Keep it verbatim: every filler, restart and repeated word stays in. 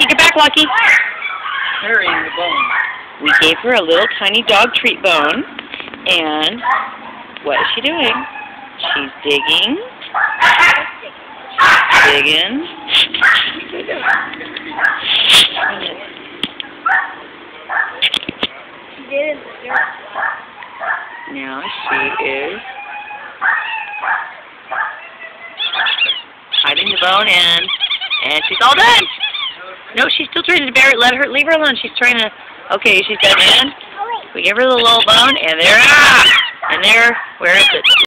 Lucky, get back, Lucky. Burying the bone. We gave her a little tiny dog treat bone, and what is she doing? She's digging, digging. Now she is hiding the bone in, and she's all done. No, she's still trying to bury it. Let her, leave her alone. She's trying to. Okay, she's done in. We give her the little bone, and there, ah, and there. Where is it?